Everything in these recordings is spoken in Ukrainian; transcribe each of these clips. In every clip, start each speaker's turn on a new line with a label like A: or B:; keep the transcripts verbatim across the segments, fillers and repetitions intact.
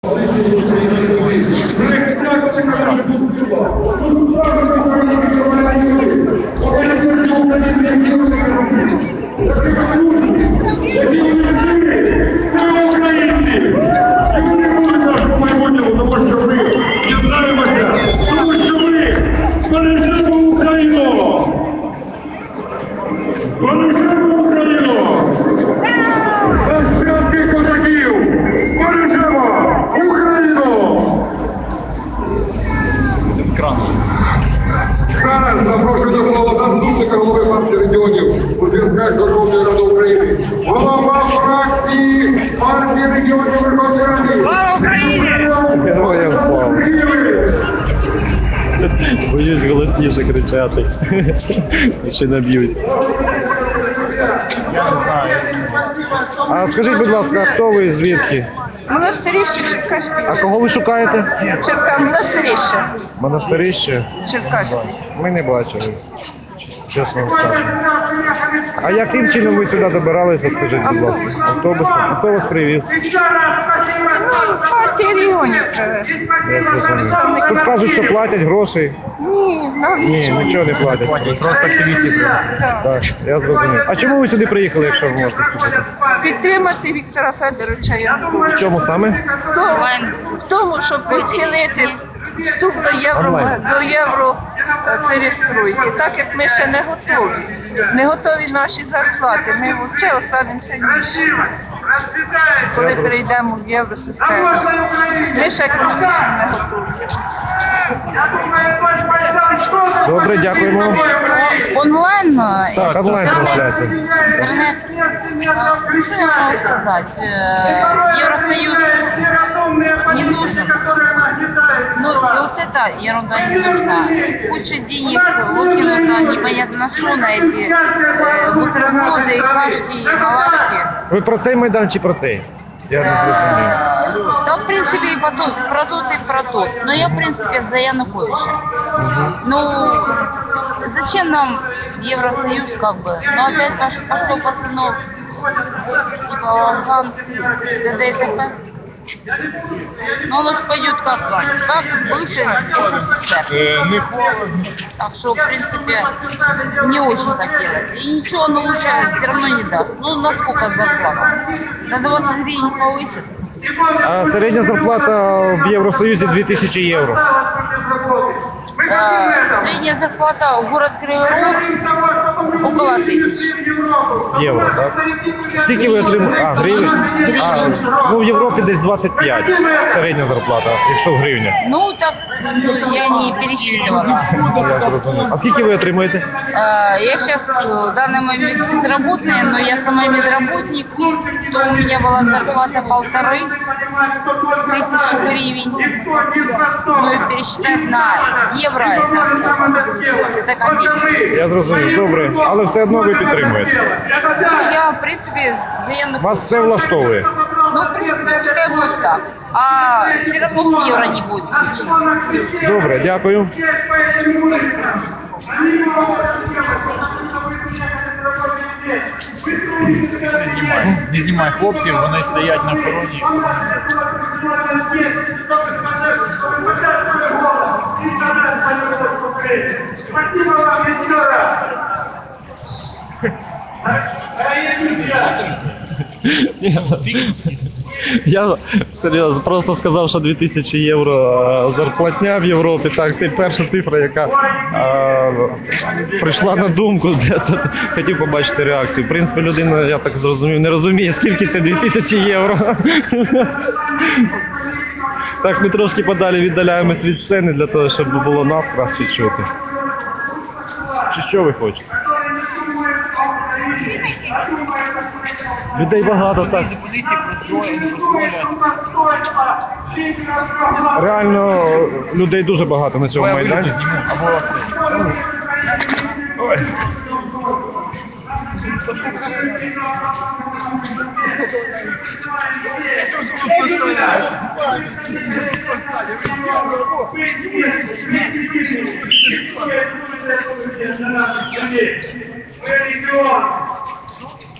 A: Зараз запрошую до слова заступника голови партії регіонів у зв'язках Верховної Ради України. Голова фракції партії регіонів Верховної Ради.
B: Слава Україні!
C: Героям слава! Боюсь голосніше кричати. Ще наб'ють. А скажіть, будь ласка, хто ви, звідки?
B: Монастирище Черкаське.
C: А кого ви шукаєте?
B: Черка, монастирище.
C: Монастирище?
B: Черкаське.
C: Ми не бачили, чесно вам скажу. А яким чином ви сюди добиралися, скажіть, будь ласка? Автобусом? А хто вас привіз?
B: Партія регіонів привез.
C: Я зрозумів. Тут кажуть, що платять грошей.
B: Ні, нам
C: Ні,
B: нічого.
C: нічого не платять.
D: Просто активісти привезли.
C: Так, я зрозумів. А чому ви сюди приїхали, якщо ви можете сказати?
B: Підтримати Віктора Федоровича Януковича.
C: В чому саме?
B: В тому, щоб відхилити вступ до євро,
C: Онлайн.
B: до євро е, перестройки. Так як ми ще не готові. Не готові наші зарплати. Ми взагалі останемося нижче, коли перейдемо в євросистему. Ми ще економічно не готові.
C: Добре, дякуємо.
E: Онлайн,
C: Так, онлайн-трансляція.
E: интернет, ну, что я могу сказать, Э, Евросоюз не нужен, ну и вот эта ерунда не нужна, куча денег выкинута непонятно на что, на эти э, бутерброды, кашки и малашки.
C: Ви про цей майдан чи про той? Я не зрозумів.
E: Э, Да, в принципе, и потом, про тот и про тот. Но я, в принципе, за Януковича. Ну, зачем нам Евросоюз, как бы? Ну, опять пош- пошло пацанов, типа Афган, т.д. и т.п. Ну, он уж пойдет как, как бывший СССР. Так что, в принципе, не очень хотелось. И ничего он лучше все равно не даст. Ну, насколько зарплата? На двадцать гривен повысит.
C: А середня зарплата в Євросоюзі дві тисячі євро.
E: Э, Средняя зарплата в город Кривой Рог около тысяч.
C: Євро, так? Скільки ви отримуєте? А, гривень? А, ну, в Європі десь двадцять п'ять середня зарплата, якщо в гривнях.
E: Ну, так ну, я не пересчитывала.
C: Я зрозумів. А скільки ви отримуєте?
E: Э, Я сейчас в данный момент безработная, но я сама медработник, то у меня была зарплата полторы тысячи гривен. Ну и пересчитать на евро это сколько? Это копейки.
C: Я зрозумів, добре. Але все одно ви підтримуєте.
E: Ну, я, в принципе, за Януковича.
C: Вас все влаштовує.
E: Ну, в принципе, пускай будет так. А все равно с евро не будет лучше.
C: Добре, дякую.
D: Не знімай. Не знімай хлопців, вони стоять на пероні.
A: Спасибо вам еще раз.
C: Я серйозно просто сказав, що дві тисячі євро зарплатня в Європі. Так, це перша цифра, яка а, прийшла на думку. Я тут хотів побачити реакцію. В принципі, людина, я так зрозумів, не розуміє, скільки це дві тисячі євро. Так, ми трошки подалі віддаляємось від сцени для того, щоб було нас краще чути. Чи що ви хочете? Людей багато, так. Реально, людей дуже багато на цьому майдані. Ой.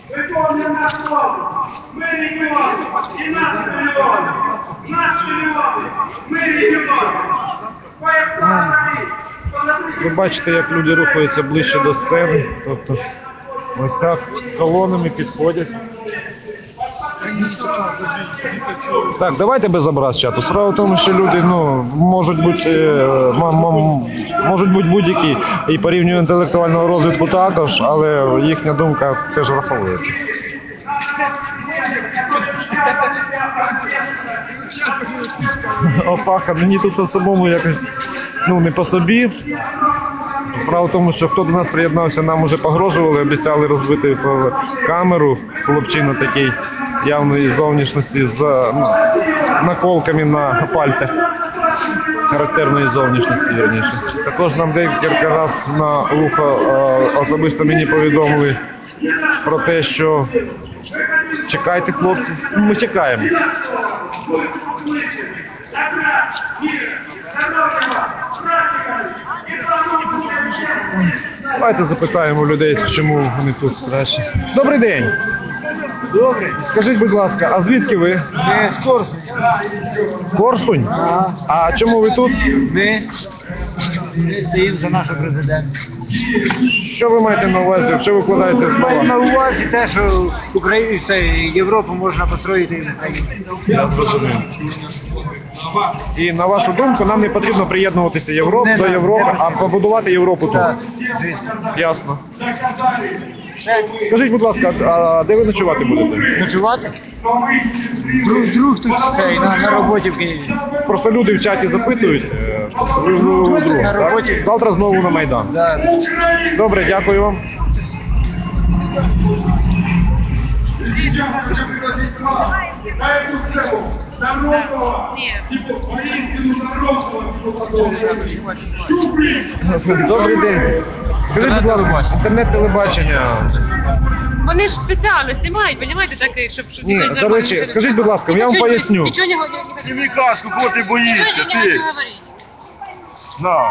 A: Виконуємо наш обов'язок. Ми регіони. І нас регіони. Нас регіони. Ми регіони.
C: Ви бачите, як люди рухаються ближче до сцени. Тобто ось так колонами підходять. Так, давайте без образ чату. Справа в тому, що люди ну, можуть бути е, м- м- можуть бути будь-які і по рівню інтелектуального розвитку також, але їхня думка теж враховується. Опаха, мені тут самому якось ну, не по собі. Справа в тому, що хто до нас приєднався, нам уже погрожували, обіцяли розбити камеру. Хлопчина такий явної зовнішності з ну, наколками на пальцях. Характерної зовнішності, вірніше. Також нам декілька разів на ухо е, особисто мені повідомили про те, що чекайте, хлопці. Ми чекаємо. Давайте запитаємо людей, чому вони тут краще. Добрий день.
F: Добре.
C: Скажіть, будь ласка, а звідки ви?
F: Ми з Корсунь.
C: Корсунь? А чому ви тут?
F: Ми, ми стоїмо за нашого президента.
C: Що ви маєте на увазі? Що ви вкладаєте в
F: Маємо на
C: слова?
F: увазі те, що Україну, це Європу можна построїти і в Україні.
C: Я зрозумів. І на вашу думку, нам не потрібно приєднуватися Європи,
F: Не
C: до
F: нам,
C: Європи,
F: не
C: а
F: потрібно.
C: побудувати Європу тут.
F: Так, звісно.
C: Ясно. Скажіть, будь ласка, а де ви ночувати будете?
F: Ночувати? Друг, друг тут цей, на, на роботі в Києві.
C: Просто люди в чаті запитують. е, Ви вже у друга,
F: На
C: так?
F: роботі.
C: Завтра знову на Майдан.
F: Да.
C: Добре, дякую вам. Добрий день. Скажіть, будь ласка, інтернет-телебачення.
G: Вони ж спеціально знімають, розумієте, таких, щоб... щоб
C: Ні,
G: люди
C: до
G: нормально
C: речі,
G: себе
C: скажіть,
G: чувствували.
C: будь ласка, я вам
G: Нічого-
C: поясню.
G: Нічого не говорять.
H: Сними каску, кого ты боишься,
G: Нічого не
H: ты?
G: можете говорити.
H: На.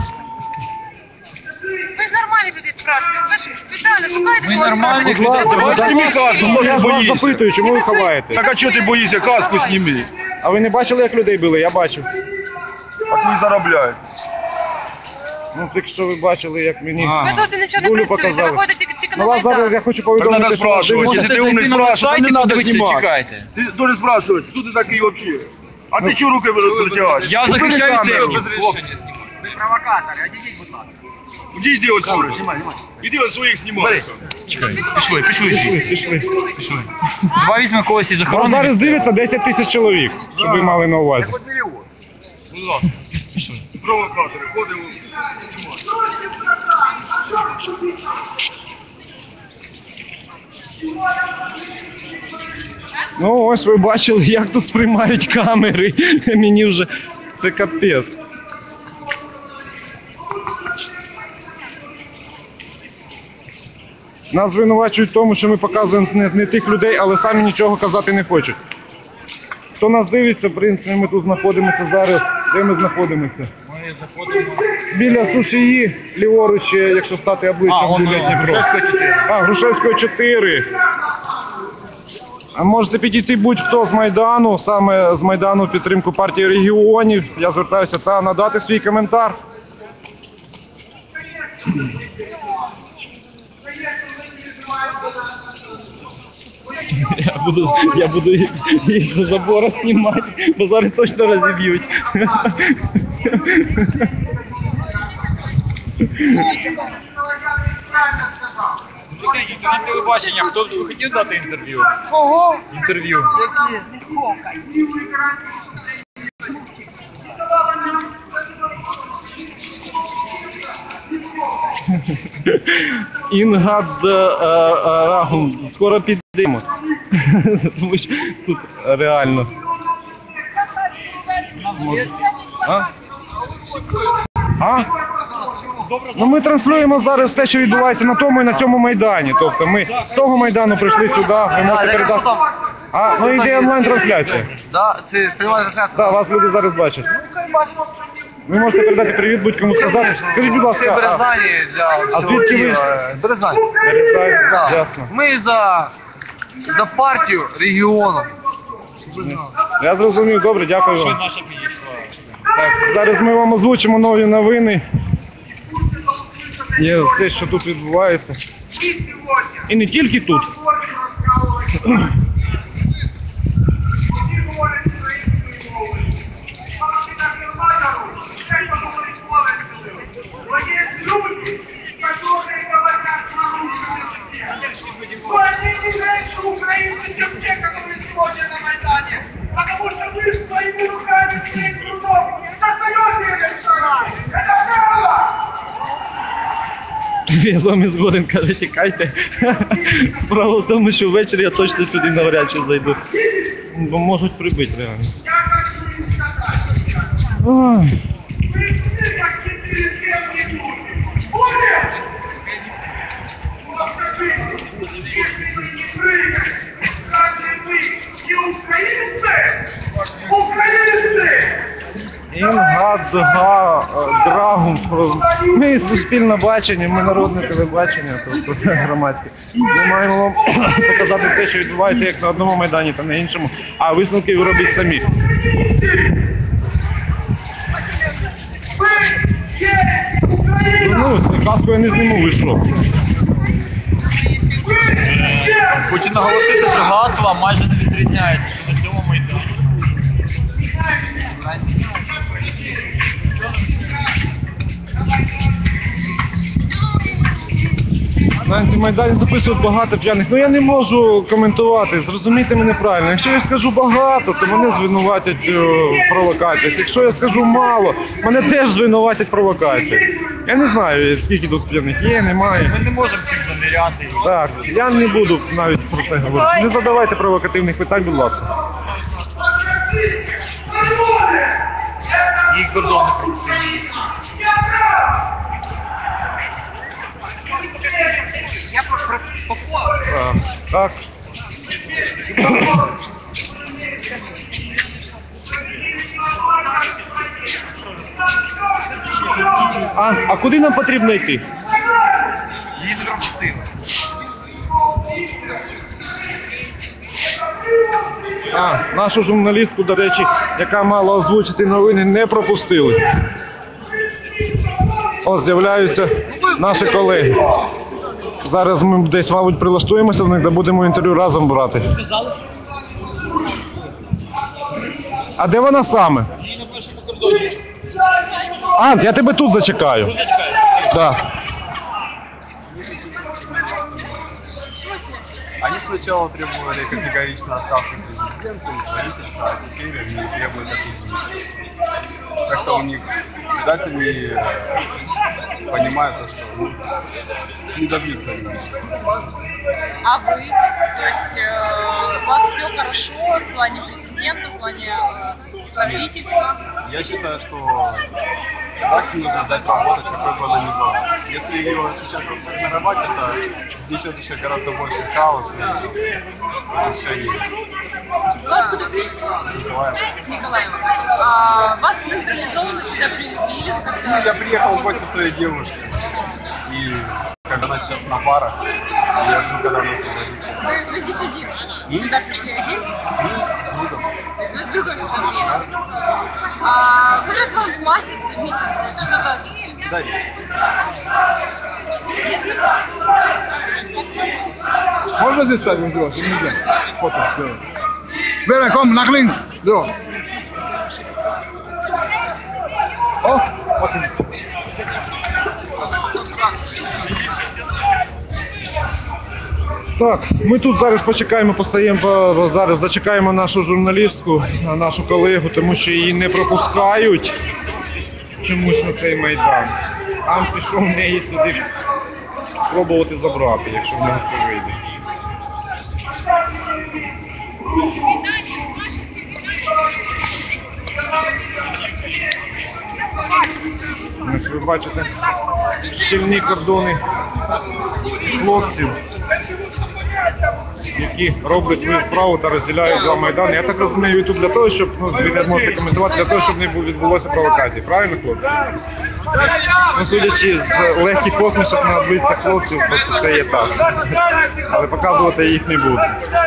G: Ви ж нормальних людей спрашуєте, ви ж спеціально шукаєте...
D: Ми
G: когось
D: нормальних
G: спрашуєте.
C: людей
H: Давай
C: Будь
H: сними
C: ласка.
H: каску,
C: Я
H: кого
C: ж
H: ты
C: вас
H: боишься?
C: запитую, чому ви ховаєте?
H: Так а что ты боишься? Каску сними.
C: А ви не бачили, як людей били? Я бачив.
H: Так не заробляй.
C: Ну, тільки що ви бачили, як мені
G: Ви зовсім нічого не
C: дулю
G: працюєте, ви
C: показали.
G: ходите тільки, тільки на
C: Ну, вас зараз
G: Майдан.
C: я хочу
H: Так
C: повідомити,
H: надо
C: що вас
H: спрашивать.
C: дивляться.
H: Если ты умный спрашивать, то не надо снимать.
D: чекайте.
H: Ты должен спрашивать, кто ты такой вообще? А ты что руки протягаешь?
D: Я
H: Убери
D: захищаю
H: камеру.
D: тебе.
H: Иди иди отсюда. Иди от своих снимай.
D: Чекай, пішли, пішли.
C: Пішли, пішли.
D: Пішли. Давай візьмемо когось із
C: Вас
D: охорони.
C: зараз дивиться десять тисяч чоловік, щоб ви мали на увазі.
H: Хоть миллион.
D: Будь ласка, пішли.
H: Провокаторы. Ходим.
C: Ну, ось ви бачили, як тут сприймають камери. Мені вже це капець. Нас звинувачують в тому, що ми показуємо не, не тих людей, але самі нічого казати не хочуть. Хто нас дивиться, в принципі, ми тут знаходимося зараз. Де ми знаходимося?
D: Ми заходимо.
C: Біля сушії, ліворуч, якщо стати
D: А,
C: обличчям
D: он
C: біля Дніпро.
D: Грушевського чотири.
C: А, Грушевського чотири. А можете підійти будь-хто з Майдану, саме з Майдану в підтримку партії регіонів. Я звертаюся та надати свій коментар. Я буду, я буду їх за забора знімати, бо зараз точно розіб'ють.
D: Прикинь, це на телебачення. Хто б хотів дати інтерв'ю?
F: Кого?
D: Інтерв'ю.
C: Інгад е, е, Рагун, скоро підемо. Тому що тут реально. А? А? Ну ми транслюємо зараз все, що відбувається на тому і на цьому майдані. Тобто ми з того майдану прийшли сюди, ви можете передати. А, ну йде онлайн-трансляція.
I: Да, це пряма трансляція.
C: Так, вас люди зараз бачать. Ви можете передати привіт, будь-кому сказати. Скажіть, будь ласка,
H: Це
C: а,
H: Березані для
C: а
H: всього
C: звідки ви?
H: Києва. Березані.
C: Березань,
H: Да.
C: ясно.
H: Ми за, за партію регіону.
C: Я зрозумів, добре, дякую вам.
D: Наша підійшла.
C: Так, зараз ми вам озвучимо нові новини. Є все, що тут відбувається. І не тільки тут.
I: Потому что вы своими руками, своим трудом создаете этот сарай. Это право!
C: Я з вами згоден, каже, тікайте. Справа в тому, що ввечері я точно сюди навряд чи зайду. Бо можуть прибити реально. Ой. Інгадга Драгун. Ми суспільне бачення, ми народне телебачення, тобто громадське. Ми маємо вам показати все, що відбувається як на одному майдані, та на іншому, а висновки ви робіть самі. Ну, каску я не зніму, ви що?
D: Хочу наголосити, що Гатва майже не відрізняється, що на цьому майдані.
C: На антимайдані записують багато п'яних. Ну я не можу коментувати, зрозумійте мене правильно. Якщо я скажу багато, то мене звинуватять в провокаціях. Якщо я скажу мало, мене теж звинуватять в провокаціях. Я не знаю, скільки тут п'яних є, немає.
D: Ми не можемо всіх заміряти.
C: Так, я не буду навіть про це говорити. Не задавайте провокативних питань, будь ласка.
D: Їх кордон не пропустили. Я попав.
C: Так. А, а куди нам потрібно йти?
D: Її не пропустили.
C: А, нашу журналістку, до речі, яка мала озвучити новини, не пропустили. Ось з'являються наші колеги. Зараз ми десь, мабуть, прилаштуємося до них, де будемо інтерв'ю разом брати. А де вона саме?
D: Її на першому кордоні.
C: Ант, я тебе тут зачекаю.
D: Тут зачекаєш?
C: Да.
J: Они сначала требовали категорично отставки президента и правительства, а теперь они требуют отъединения. Как-то у них, видать, они понимают, что ну, не добьются они.
G: А вы? То есть э, у вас все хорошо в плане президента, в плане э, правительства?
J: Я считаю, что власти нужно дать работать, какой бы она ни была. Если ее сейчас расформировать, это несет еще гораздо больше хаоса и решений.
G: Вы откуда приехали?
J: Николаев.
G: С Николаева. А, вас централизованно сюда привезли или вы как-то...
J: Ну, я приехал в гости к своей девушке. И когда она сейчас на парах, и я жду, когда она освободится.
G: То есть вы здесь один? Сюда пришли один? То есть вы с другом сюда приехали? А говорят, вам платят за митинг, вот что-то...
J: Да нет.
G: Нет, нет.
H: Можно здесь стать, мы сделать? Или нельзя? Фото сделать. Вера, ком, на клинц. Все. О, спасибо.
C: Так, ми тут зараз почекаємо, постоїмо, зараз зачекаємо нашу журналістку, нашу колегу, тому що її не пропускають чомусь на цей майдан. Там пішов в неї сюди спробувати забрати, якщо в нього це вийде. Ось ви бачите щільні кордони хлопців. які роблять свою справу та розділяють два майдани. Я так розумію, YouTube для того, щоб, ну, ви не можете коментувати, для того, щоб не відбулося провокації. Правильно, хлопці? Ну, судячи з легких посмішок на обличчях хлопців, то це є так. Але показувати я їх не буду.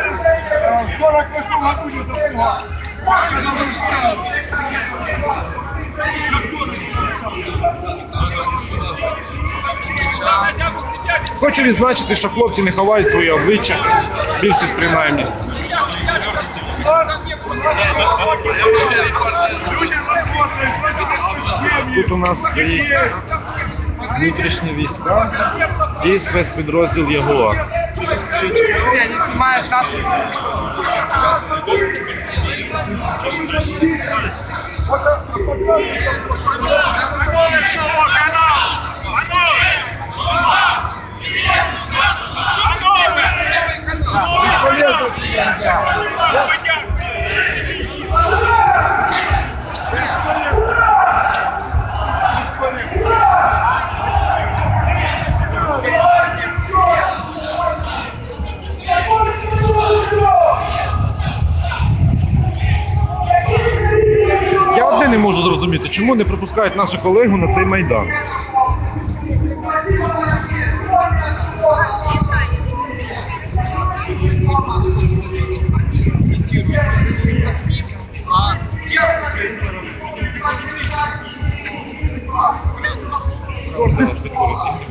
C: Хочу відзначити, що хлопці не ховають своє обличчя, більшість принаймні. Тут у нас стоїть внутрішні війська і спецпідрозділ Ягуар. Я одне не можу зрозуміти, чому не пропускають нашу колегу на цей майдан. Чорти нас підходить.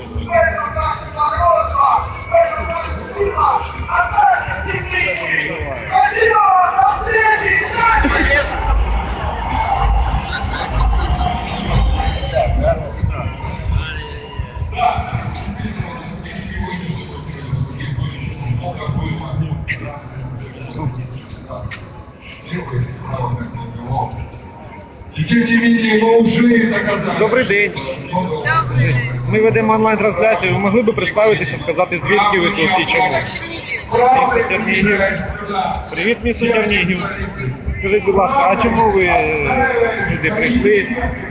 C: Добрий день. Ми ведемо онлайн-трансляцію. Ви могли б представитися, сказати, звідки ви тут і чому? Місто Чернігів. Привіт, місто Чернігів. Скажіть, будь ласка, а чому ви сюди прийшли?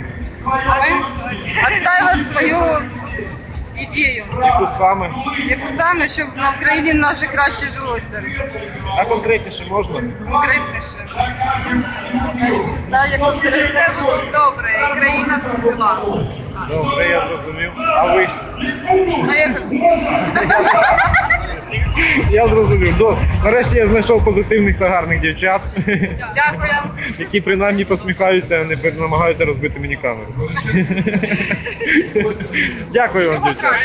K: Отстаивать свою ідею.
C: Яку саме?
K: Яку саме, щоб на Україні наше краще жилося.
C: А конкретніше можна?
K: Конкретніше. Навіть не знаю, як конкретніше. Все було добре, і країна зацвіла.
C: Добре, я зрозумів. А ви?
K: А я...
C: Я зрозумів. До, нарешті я знайшов позитивних та гарних дівчат.
K: Дякую.
C: Які принаймні посміхаються, а не намагаються розбити мені камеру. Дякую вам, дівчата.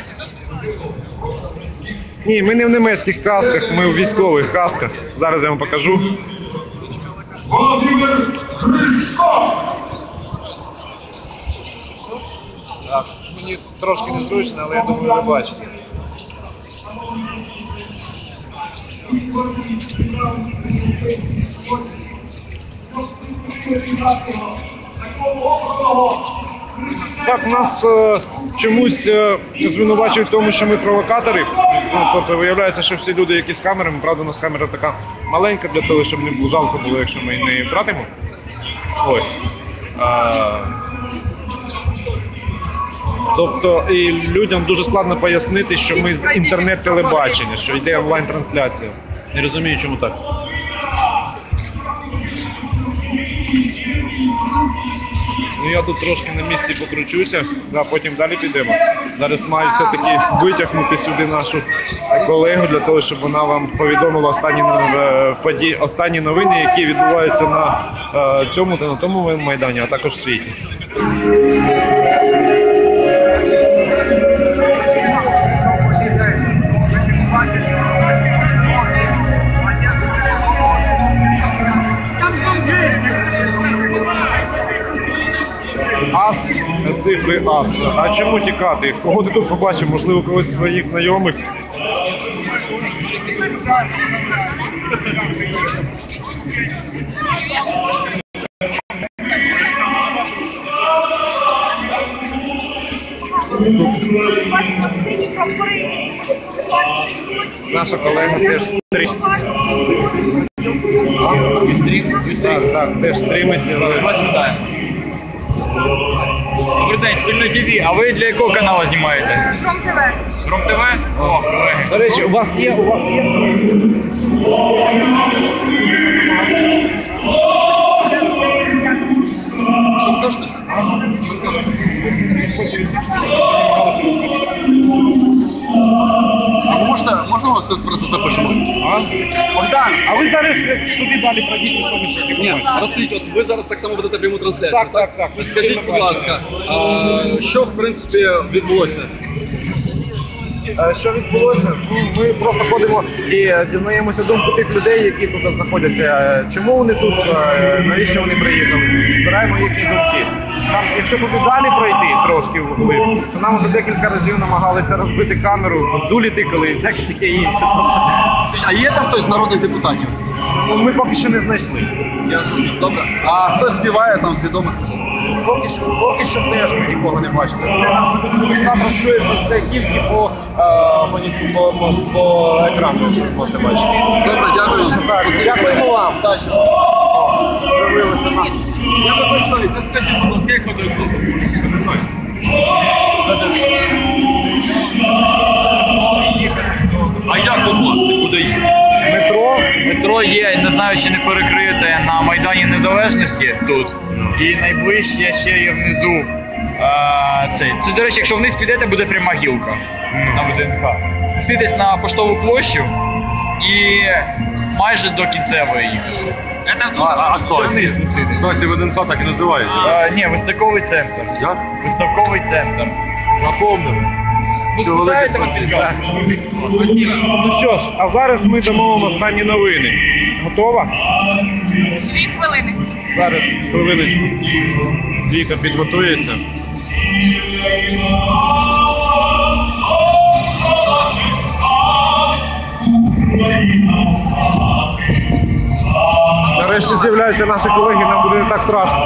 C: Ні, ми не в німецьких касках, ми в військових касках. Зараз я вам покажу.
A: Володимир Гришко!
C: Так, мені трошки незручно, але я думаю, ви бачите. Так, нас е, чомусь е, звинувачують в тому, що ми провокатори. Ну, тобто виявляється, що всі люди, які з камерами, правда, у нас камера така маленька для того, щоб не було жалко було, якщо ми її не втратимо. Ось. А, тобто і людям дуже складно пояснити, що ми з інтернет-телебачення, що йде онлайн-трансляція. Не розумію, чому так. Ну, я тут трошки на місці покручуся, а потім далі підемо. Зараз маю все-таки витягнути сюди нашу колегу, для того, щоб вона вам повідомила останні, події, останні новини, які відбуваються на цьому та на тому майдані, а також в світі. Ас, цифри ас. А чому тікати? Кого ти тут побачив? Можливо, когось з своїх знайомих?
L: Бачимо сині прапори, які символізують партію регіонів.
C: Наша колега теж стрім. Так, так, теж стримить.
D: Вас вітаю. Добрий день, Спільне ТВ. А ви для якого каналу знімаєте?
L: Пром ТВ.
D: Пром ТВ? О, колеги.
C: До речі, у вас є, у вас є
H: А можна, можна вас тут просто запишемо?
C: А? Богдан, а ви зараз туди далі пройдіть, що ви ще
H: Ні, розкажіть, от ви зараз так само ведете пряму трансляцію,
C: Так, так, так.
H: так? Скажіть, будь ласка, а, що в принципі відбулося?
C: Е, Що відбулося? Ну, ми просто ходимо і е, дізнаємося думку тих людей, які тут знаходяться. Е, Чому вони тут, е, навіщо вони приїхали? Збираємо їхні думки. Там, якщо туди далі пройти трошки вглиб, то нам вже декілька разів намагалися розбити камеру, дулі тикали і всяке таке інше. Тобто,
H: А є там хтось з народних депутатів?
C: ну, ми поки що не знайшли.
H: Я зрозумів, добре. А хто співає там з відомих хтось?
C: Поки що, поки що теж ми нікого не бачили. Це абсолютно транслюється все тільки по, е, моні- по, по, по екрану, що ви можете бачити.
H: Добре, дякую.
C: Так, дякуємо вам.
H: Удачі.
C: З'явилися нам.
J: Я вибачаюся, скажіть, будь ласка, як ходить зону? А як тут власне, куди їхати?
C: Метро.
D: Метро є, не знаю, чи не перекрите на Майдані Незалежності тут. І найближче ще є внизу. А, цей. Це, до речі, якщо вниз підете, буде пряма гілка на ВДНХ. Спуститесь на Поштову площу і майже до кінцевої їхати.
J: А, а, а столиці? Столиці ВДНХ так і називається.
D: А, ні, виставковий центр.
J: Як?
D: Виставковий центр.
J: Запомнили. Все, велике спасибо.
D: Спасибо.
C: Ну що ж, а зараз ми дамо вам останні новини. Готова?
G: Дві хвилини.
C: Зараз, хвилиночку. Віка підготується. Нарешті з'являються наші колеги, нам буде не так страшно.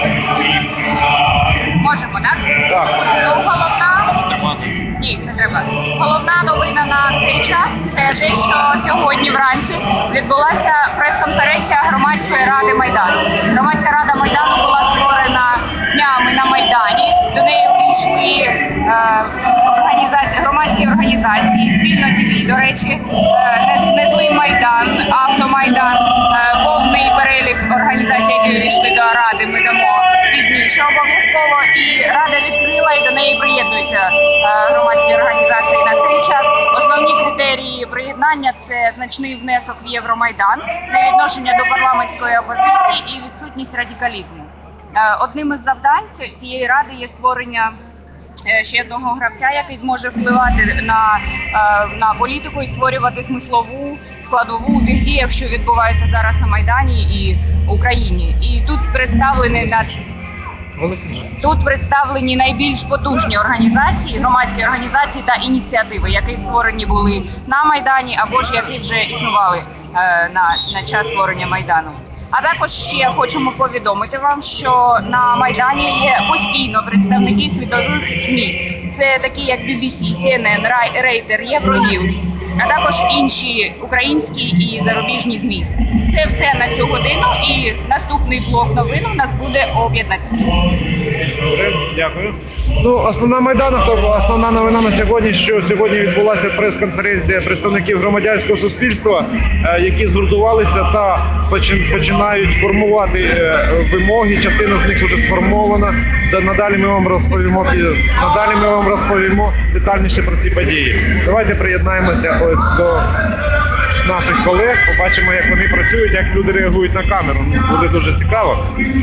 G: Можемо, так?
C: Так.
G: Ну, головна... Ні, не треба. Головна новина на цей час – це те, що сьогодні вранці відбулася прес-конференція Громадської ради Майдану. Громадська рада Майдану була створена днями на Майдані. До неї увійшли е, організації, громадські організації, Спільно ТВ, до речі, е, Незлий Майдан, Автомайдан, е, повний перелік організацій, які увійшли до Ради, ми дамо пізніше обов'язково. І Рада відкрила і до неї приєднуються е, громадські організації на цей час. Основні критерії приєднання – це значний внесок в Євромайдан, невідношення до парламентської опозиції і відсутність радикалізму. Е, Одним із завдань цієї ради є створення е, ще одного гравця, який зможе впливати на, е, на політику і створювати смислову складову тих діях, що відбуваються зараз на Майдані і Україні. І тут представлені на Тут представлені найбільш потужні організації, громадські організації та ініціативи, які створені були на Майдані або ж які вже існували е, на, на час створення Майдану. А також ще хочемо повідомити вам, що на Майдані є постійно представники світових ЗМІ. Це такі як бі бі сі, сі ен ен, Рейтер, Євроньюз, а також інші українські і зарубіжні ЗМІ. Це все на цю годину, і наступний блок новин у нас буде о п'ятнадцятій.
C: Добре, дякую. Ну, основна Майдану, то основна новина на сьогодні, що сьогодні відбулася прес-конференція представників громадянського суспільства, е, які згуртувалися та почи- починають формувати е, вимоги. Частина з них вже сформована. Да, надалі ми вам розповімо і- надалі ми вам розповімо детальніше про ці події. Давайте приєднаємося ось до наших колег, побачимо, як вони працюють, як люди реагують на камеру. Буде дуже цікаво.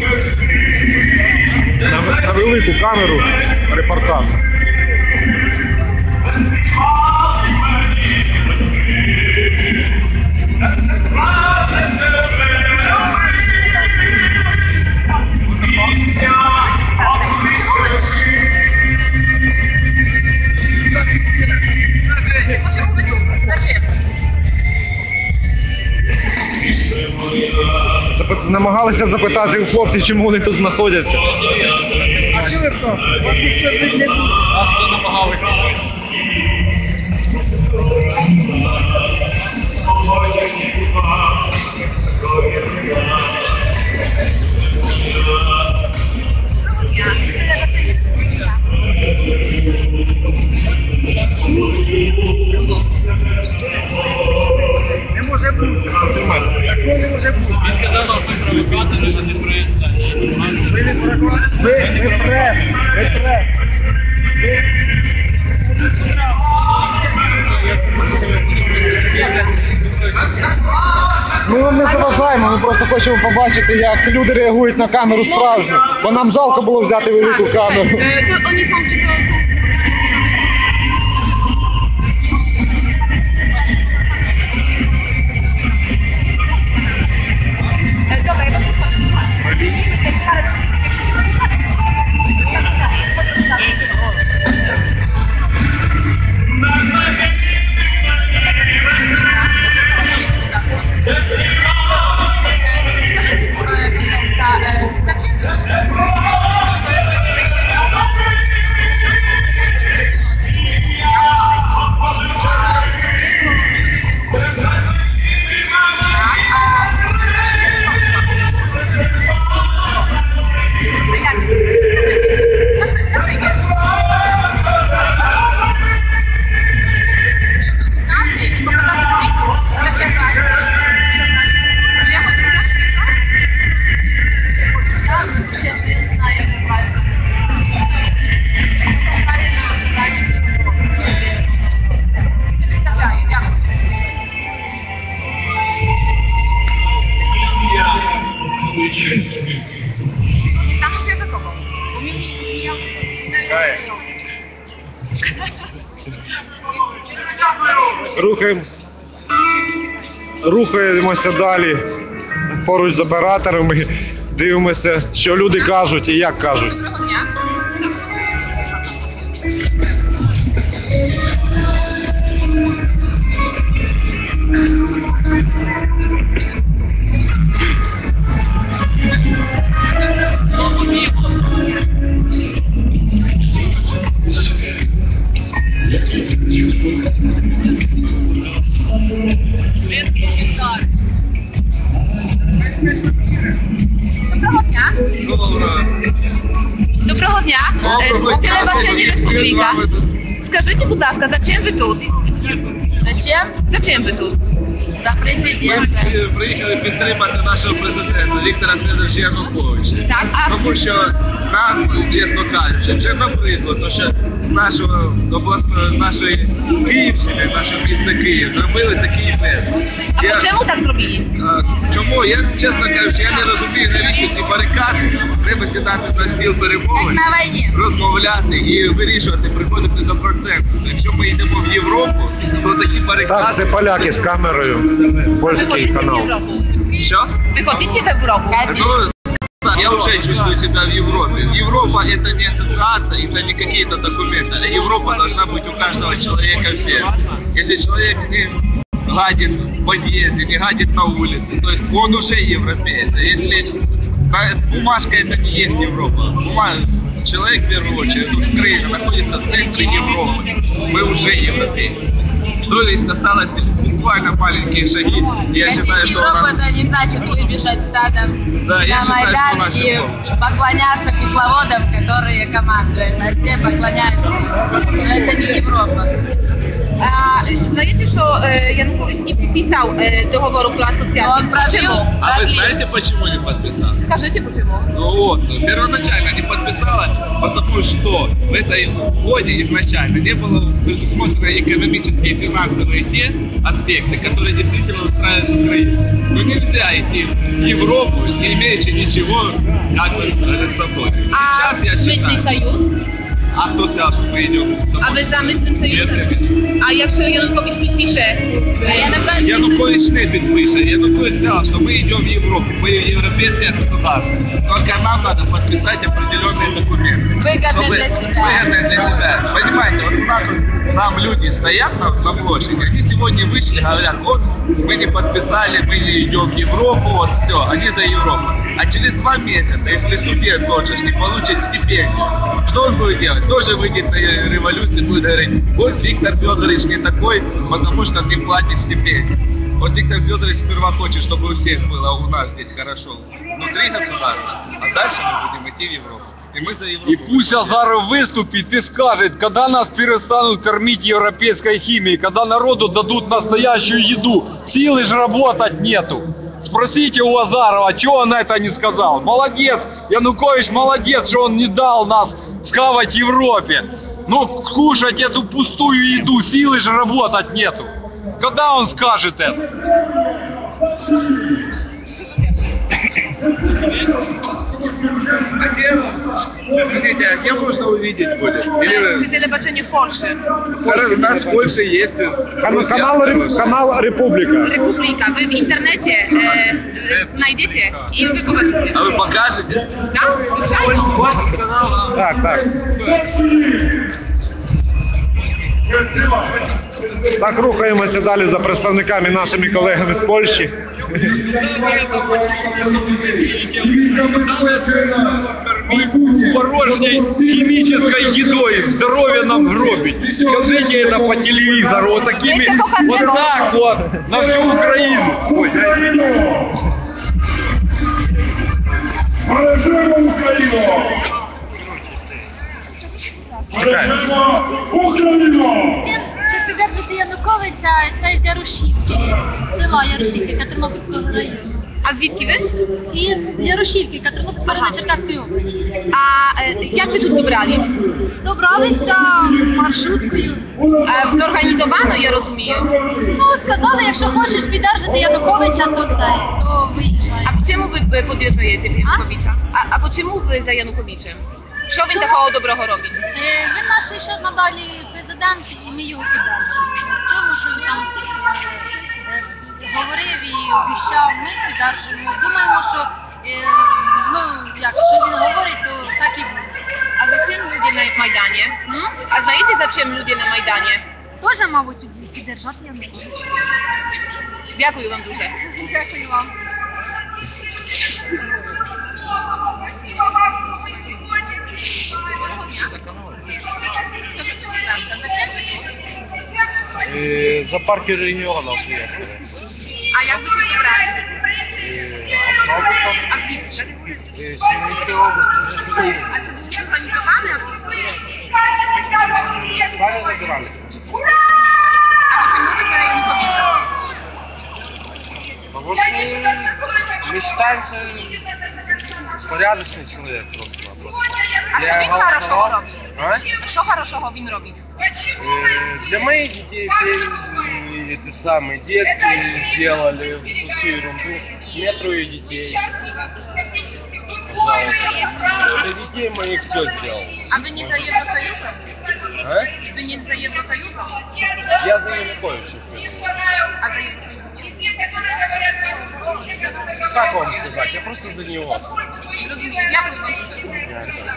C: На, на велику камеру репортаж.
G: Почему вы тут? Зачем?
C: Запит... Намагалися запитати у хлопців, чому вони тут знаходяться.
F: А що ви просто? Вас ніхто не буде.
D: Нас вже намагалися.
F: Не може бути.
H: Репрес, репрес.
C: Ми вам не заважаємо, ми просто хочемо побачити, як люди реагують на камеру справжню. Бо нам жалко було взяти велику камеру.
K: To oni są ci, co są... Dobra, ja
C: Рухаємо, рухаємося далі поруч з операторами, дивимося, що люди кажуть і як кажуть.
K: Доброго дня. Доброго дня. Телебачення Республіка. Скажіть, будь ласка, зачем ви тут?
E: Зачем?
K: Зачем ви тут?
E: За президента.
M: Ми приїхали підтримати нашого президента Віктора Федоровича Януковича.
K: Так, а...
M: Тому що нам, чесно кажучи, вже набридло, то що з нашого обласної, нашої Київщини, нашого міста Київ, зробили такий безлад.
K: А
M: Я-
K: чому так зробили?
M: А, Чому? Я, чесно кажучи, я не розумію, навіщо ці барикади. Треба сідати за стіл перемовин,
E: Як на війні.
M: розмовляти і вирішувати, приходити до консенсусу. Якщо ми йдемо в Європу, то такі барикади...
C: Так, це поляки з камерою, польський канал.
M: Що?
K: Ви хочете в Європу?
M: Ну, да, я уже чувствую себя в Европе. Европа это не ассоциация, это не какие-то документы. А Европа должна быть у каждого человека всем. Если человек не гадит в подъезде, не гадит на улице, то есть он уже европеец. А если бумажка это не есть Европа. Бумага, человек в первую очередь, Украина находится в центре Европы. Мы уже европейцы. То есть осталось буквально маленькие шаги. Я считаю, что у
E: Европа
M: нас...
E: это не значит выбежать стадом
M: Да, я
E: на
M: считаю, что у
E: Майдан
M: нас
E: и
M: Европа.
E: поклоняться кукловодам, которые командуют, а все поклоняются. Но это не Европа.
K: А, знаете, что э, Янукович не подписал э, договор про ассоциацию?
E: Он пробил.
K: Почему?
M: А вы знаете, почему не подписал?
K: Скажите, почему?
M: Ну вот, ну, первоначально не подписала, потому что в этой угоде изначально не было предусмотрено экономические и финансовые те аспекты, которые действительно устраивают Украину. Но нельзя идти в Европу, не имеючи ничего, как бы, перед собой.
K: А
M: Сейчас я
K: Митный
M: считаю...
K: союз?
M: А кто сказал, что мы идем?
K: А ви за Митним союзом? А якщо Янукович підпише?
E: Янукович
M: Янукович не підпише. Янукович сказал, что мы идем в Европу, мы европейское государство. Только нам надо подписать определенные документы.
E: Выгодные
M: Чтобы-
E: для себя.
M: Выгодные для себя. Понимаете, вот у нас вот там люди стоят на, на площади, они сегодня вышли и говорят, вот мы не подписали, мы не идем в Европу, вот все, они за Европу. А через два месяца, если студент тот же не получит стипендию, что он будет делать? Тоже выйдет на революцию, будет говорить, вот Виктор Федорович не такой, потому что не платит стипендию. Вот Виктор Федорович сперва хочет, чтобы у всех было у нас здесь хорошо внутри государства, а дальше мы будем идти в Европу. И мы за Европу.
J: И пусть Азаров выступит и скажет, когда нас перестанут кормить европейской химией, когда народу дадут настоящую еду. Силы же работать нету.
N: Спросите у Азарова, что он на это не сказал. Молодец, Янукович молодец, что он не дал нас схавать Европе. Ну, кушать эту пустую еду, силы же работать нету. Когда он скажет это?
M: Смотрите, а где можно увидеть будет? Или...
K: Це телебачення в Польщі.
M: У нас в Польше есть...
C: Канал, канал Република.
K: Републіка. Ви в інтернеті е, знайдете і ви побачите.
M: А вы покажете?
K: Так, звичайно.
C: Так, так. Так, рухаємося далі за представниками нашими колегами з Польщі.
N: Порожней химической едой здоровье нам гробить. Скажите это по телевизору вот такими, вот так вот на всю Украину. Ой,
I: Бережемо Україну! Бережемо Україну!
O: Чи піддержуєте Януковича, це з Ярушівки, з села Ярушівки, Катеринопільського району.
K: А звідки ви?
O: Із Ярушівки, Катеринопільського району, Черкаської області.
K: А е, як ви тут добрались?
O: Добралися маршруткою.
K: Е, зорганізовано, я розумію.
O: Ну, сказали, якщо хочеш піддержати Януковича, то це, то виїжджай.
K: А чому ви підтримуєте Януковича? А, а чому ви за Януковичем? Що він такого доброго робить?
O: Е, Він наш ще надалі президент, і ми його піддержуємо. Чому, що він там е, е, говорив і обіцяв, ми піддержуємо. Думаємо, що е, ну, як, що він говорить, то так і буде.
K: А за чим люди на Майдані?
O: М?
K: А знаєте, за чим люди на Майдані?
O: Теж, мабуть, під- піддержати Януковича.
K: Дякую вам дуже.
O: Дякую вам.
K: Скажіть, будь ласка, за чим ви тут?
P: За парки регіонів приїхали.
K: А як ви тут добрались? А звідки?
P: Сімейської області.
K: А це було зорганізоване?
P: Самі набиралися.
K: А чому ви за Януковича?
P: Потому что мы считаемся порядочный человек просто.
K: А що він хорошого робить?
P: А?
K: А що хорошого він робить?
P: Э, Для моих детей фильм, эти самые детки сделали всю ерунду. Мне трое детей. Для детей моих все сделал.
K: А ви не за Євросоюзом?
P: А?
K: Ви не за Євросоюзом?
P: Я за Януковича.
K: А за Євросоюзом?
P: Как вам сказать? Я просто за него.
K: Розумію, дякую вам дуже.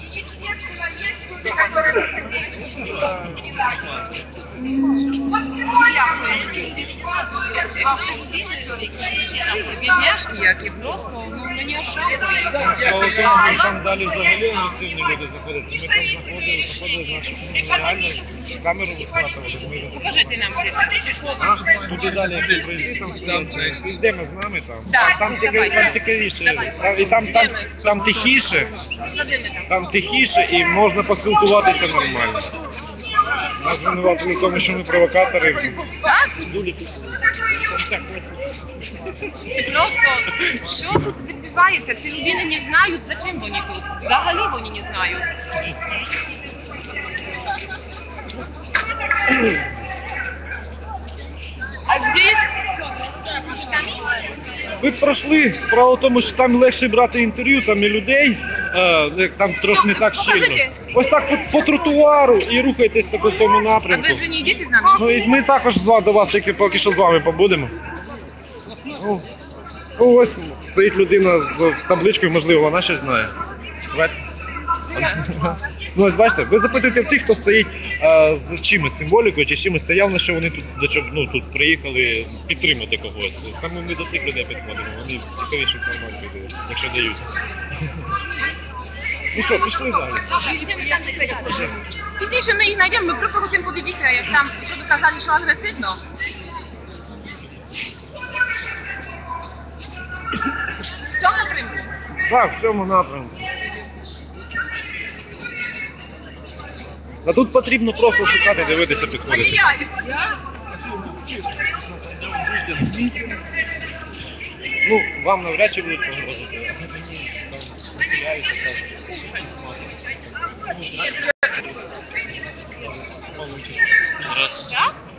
G: Бідняшки, як і просто, ну мені
C: Справа в тому, що там далі взагалі не сильні люди знаходяться. Ми там заходили, заходили, значить, ну, реально камеру висматривали. Ми вже
K: Покажите нам,
C: А? Туди далі, як ти прийдеш, там стоять. Йдемо з нами там.
K: Так,
C: Там цікаві- там цікавіше. Там- І там, там, там тихіше, там тихіше і можна поспілкуватися нормально. Нас звинуватили в тому, що ми провокатори.
G: Це просто, що тут відбувається? Ці людини не знають, за чим вони тут. Взагалі вони не знають.
K: А здесь?
C: Ви б пройшли, справа в тому, що там легше брати інтерв'ю, там і людей, е, там трошки не так щільно. Ось так по, по тротуару і рухайтесь так у тому
K: А
C: напрямку.
K: ви вже не йдете з нами?
C: Ну і ми також з вами- до вас тільки поки що з вами побудемо. Ну, ну, ось стоїть людина з табличкою, можливо, вона щось знає. Давайте. Ну ось бачите, ви запитуєте в тих, хто стоїть е, з чимось, символікою чи з чимось, це явно, що вони тут до чого, ну, тут приїхали підтримати когось. Саме ми до цих людей підходимо, вони цікавішу інформацію дають, якщо дають. Ну що, пішли далі.
K: Пізніше ми їх знайдемо, ми просто хочемо подивитися, як там, що ви казали, що агресивно. В цьому напрямку?
C: Так, в цьому напрямку. А тут потрібно просто шукати, дивитися, підходити. Ну, вам навряд чи будуть погрожувати, а мені там прихиляються так. Раз.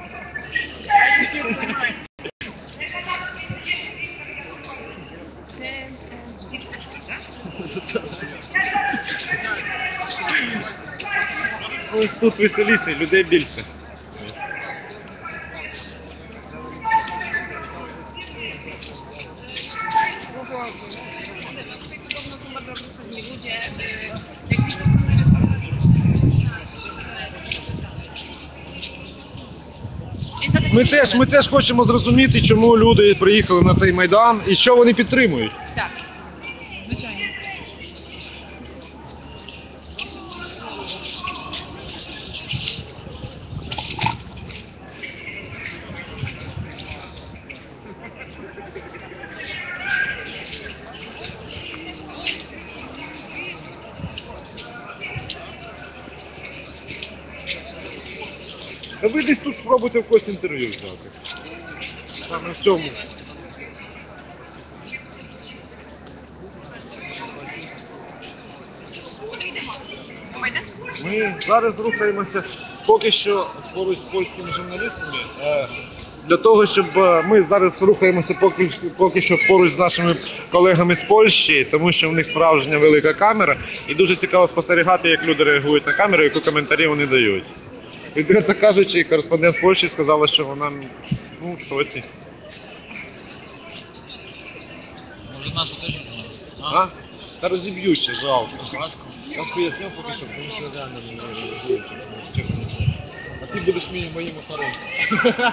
C: Ось тут веселіше, людей більше. Ми теж, ми теж хочемо зрозуміти, чому люди приїхали на цей Майдан і що вони підтримують.
Q: Так, звичайно.
C: А ви десь тут спробуйте в когось інтерв'ю взяти. Саме в цьому. Ми зараз рухаємося поки що поруч з польськими журналістами. Для того, щоб ми зараз рухаємося поки, поки що поруч з нашими колегами з Польщі, тому що в них справжня велика камера. І дуже цікаво спостерігати, як люди реагують на камеру, які коментарі вони дають. Відверто кажучи, кореспондент з Польщі сказала, що вона ну, в шоці.
D: Може нашу теж знали?
C: А? Та розіб'ють ще, жалко.
D: Маску?
C: Маску я зняв поки що, тому що реально не реагують. А ти будеш мені моїм охоронцем.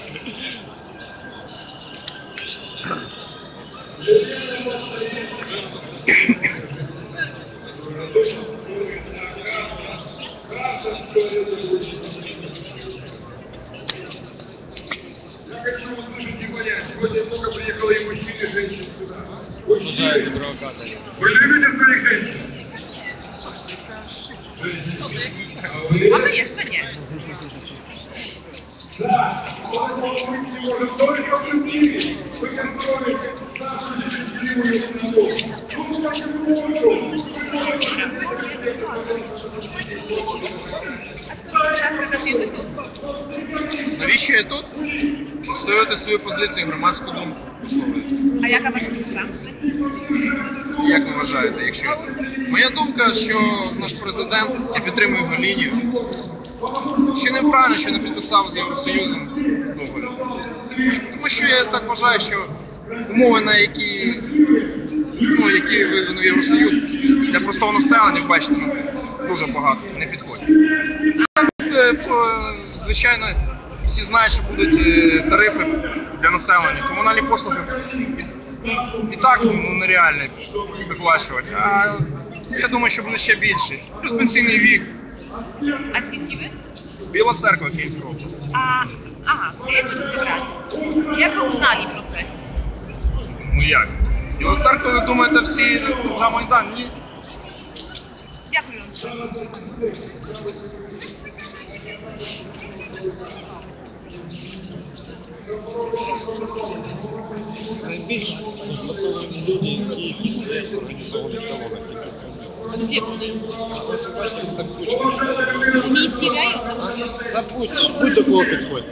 A: Я хочу услышать и понять, сегодня много приехало и мужчин, и женщин сюда.
D: Служаете провокаторы.
A: Вы любите своих женщин?
Q: А ми ще ні.
A: Да, но мы не можем только в любви. Вы контролируете нашу счастливую страну. Ну, давайте лучше.
R: Навіщо я тут? Відстоювати свою позицію, громадську думку.
Q: А яка ваша думка?
R: Як ви вважаєте, якщо... Моя думка, що наш президент, я підтримую його лінію, що неправильно, що не підписав з Євросоюзом договір. Тому що я так вважаю, що умови, на які, ну, які видано Євросоюз, для простого населення, бачите, дуже багато, не підходять. Звичайно, всі знають, що будуть тарифи для населення, комунальні послуги і так ну, нереально виплачувати. А я думаю, що буде ще більше. Плюс пенсійний вік.
Q: А звідки ви?
R: Біла Церква, Київська область.
Q: А, ага, як ви тут добрались? Як ви узнали про це?
R: Ну як? Біла Церква, ви думаєте, всі за Майдан? Ні.
Q: Дякую вам.
C: Найбільш підготовлені люди, які стоять в організованих колонах.
Q: Где були?
C: Ось бачите, так кучка.
Q: Змійський район?
C: Та будь, будь до кого підходьте.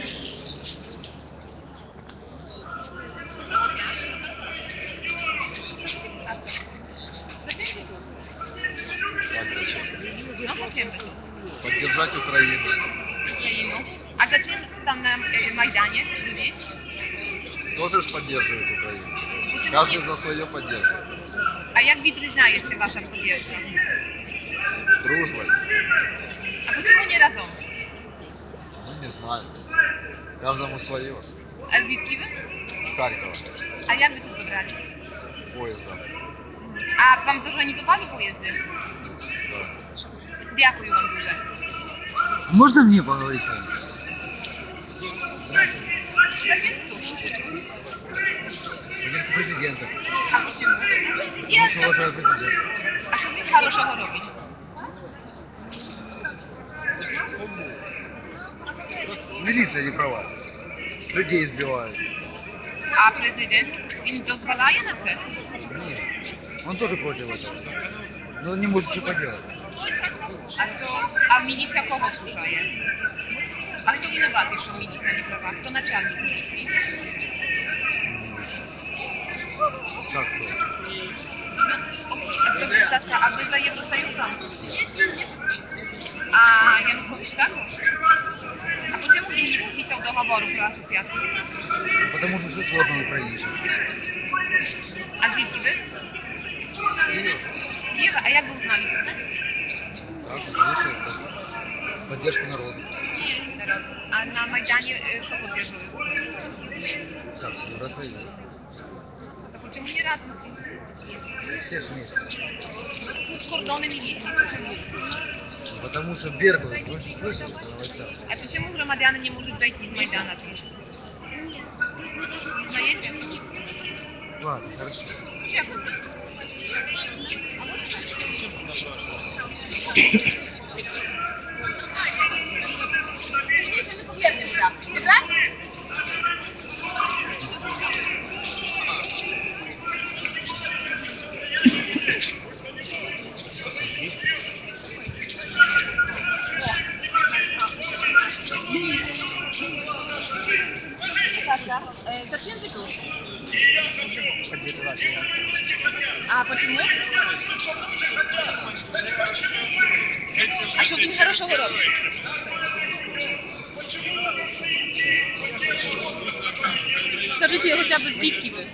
Q: Ну, зачем вы тут?
M: Поддержать Украину.
Q: Украину. А зачем там на э, Майдане люди?
M: Тоже ж поддерживает Украину.
Q: Почему
M: Каждый
Q: нет?
M: за свое поддерживает.
Q: А як відрізняється ваша поддержка?
M: Дружбой?
Q: А почему не разом?
M: Ну, не знаю. Каждому свое.
Q: А звідки ви?
M: С Харькова.
Q: А як ви тут добрались?
M: Поездом.
Q: А вам зорганізували поїзди?
M: Да.
Q: Дякую вам дуже.
F: Можно мне поговорить с вами?
Q: Зачем ви тут?
F: Поддержка президента.
Q: А почему?
F: Потому что уважаю президента.
Q: А що він хорошого робить?
F: Милиция не права. Людей избивают.
Q: А президент? Він дозволяє на це?
F: Он тоже против этого. Но он не может ничего поделать.
Q: А то, а міліція кого слухає? А хто винуватий, що міліція не права? Хто начальник міліції?
F: Как кто?
Q: Окей, а скажіть, будь ласка, а ви за Євросоюзом? А Янукович також? А чому він не підписав договору про асоціацію?
F: Потому что все сложно в Украине.
Q: А звідки ви? З Києва? А як ви узнали про це?
F: Так, слышал просто. Поддержка народа.
Q: А на Майдані е, що підтримують?
F: Как? Евросоюз.
Q: Так чому не разом всі?
F: Все ж вместе.
Q: Тут кордони міліції, чому?
F: Потому что Беркут, вы же слышали по новостям?
Q: А чому громадяни не можуть зайти з Майдана тут? Знаєте?
F: Ладно, хорошо.
Q: Дякую. Ще не повернемося. Добре? Зачем ты тут? А почему? А что ты хорошего робишь? Скажите хотя бы, звідки ви?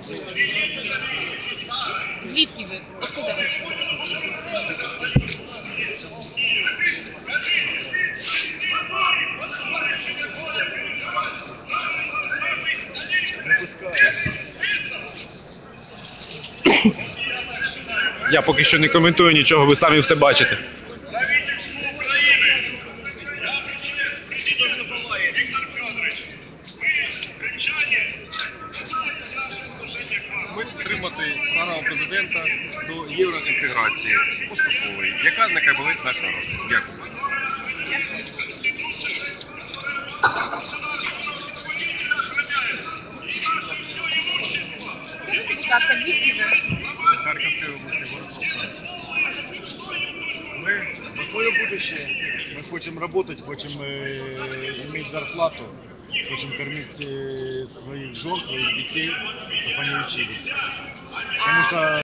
Q: Звідки ви? Откуда ви?
C: Я поки що не коментую нічого, ви самі все бачите.
J: Ми підтримати програму президента до євроінтеграції поступової, яка нехай болить наш народ. Дякую.
Q: Скажите, будь ласка, звідки ви?
H: Харьковской области, город Волсан. Мы за свое будущее. Мы хотим работать, хотим э, иметь зарплату, хотим кормить э, своих жен, своих детей, чтобы они учились. Потому что